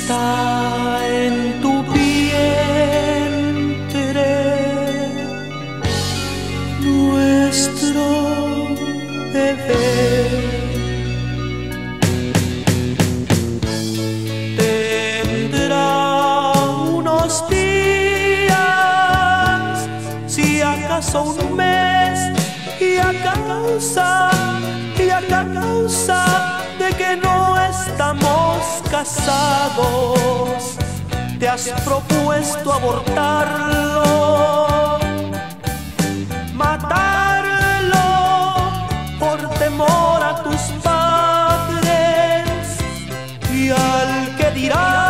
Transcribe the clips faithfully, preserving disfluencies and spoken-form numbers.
está en tu vientre nuestro bebé. Tendrá unos días, si acaso un mes, y a causa, y a causa de que no estamos casados, te has propuesto abortarlo, matarlo por temor a tus padres y al que dirá.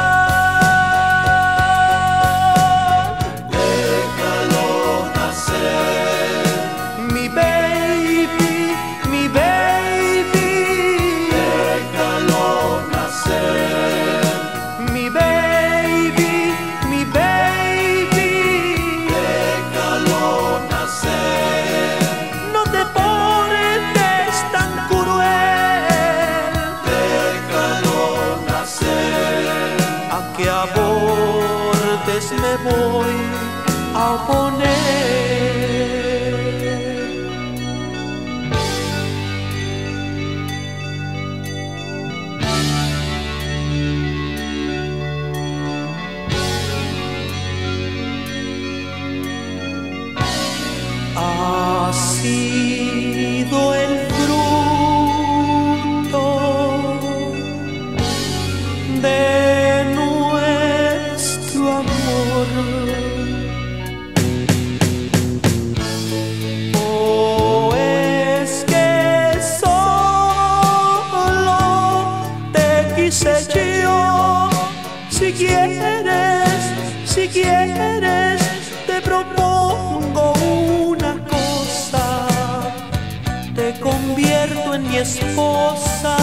Que abortes me voy a oponer. Ha sido el fruto de o es que solo te quise yo. Si quieres, si quieres, te propongo una cosa: te convierto en mi esposa.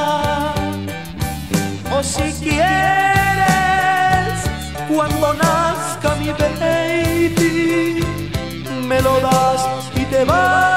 O si quieres, cuando nazca mi baby, me lo das y te vas.